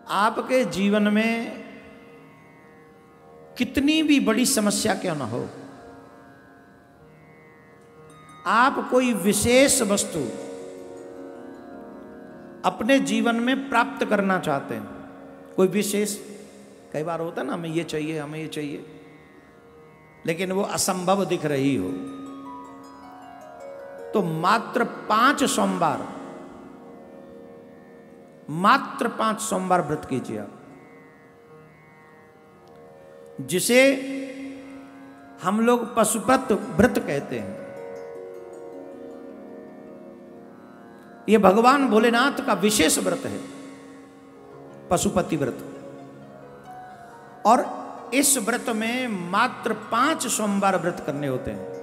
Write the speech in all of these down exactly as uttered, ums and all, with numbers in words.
आपके जीवन में कितनी भी बड़ी समस्या क्यों ना हो, आप कोई विशेष वस्तु अपने जीवन में प्राप्त करना चाहते हैं, कोई विशेष, कई बार होता है ना, हमें ये चाहिए, हमें ये चाहिए, लेकिन वो असंभव दिख रही हो, तो मात्र पांच सोमवार मात्र पांच सोमवार व्रत कीजिए आप, जिसे हम लोग पशुपत व्रत कहते हैं। ये भगवान भोलेनाथ का विशेष व्रत है, पशुपति व्रत। और इस व्रत में मात्र पांच सोमवार व्रत करने होते हैं,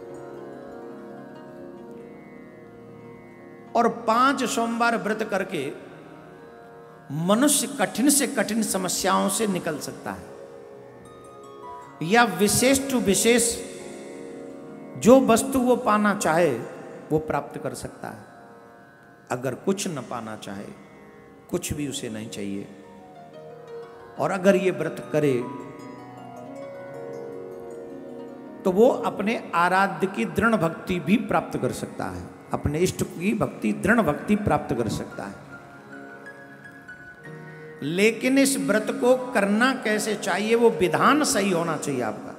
और पांच सोमवार व्रत करके मनुष्य कठिन से कठिन समस्याओं से निकल सकता है, या विशेष टू विशेष जो वस्तु वो पाना चाहे वो प्राप्त कर सकता है। अगर कुछ न पाना चाहे, कुछ भी उसे नहीं चाहिए, और अगर ये व्रत करे तो वो अपने आराध्य की दृढ़ भक्ति भी प्राप्त कर सकता है, अपने इष्ट की भक्ति, दृढ़ भक्ति प्राप्त कर सकता है। लेकिन इस व्रत को करना कैसे चाहिए, वो विधान सही होना चाहिए आपका।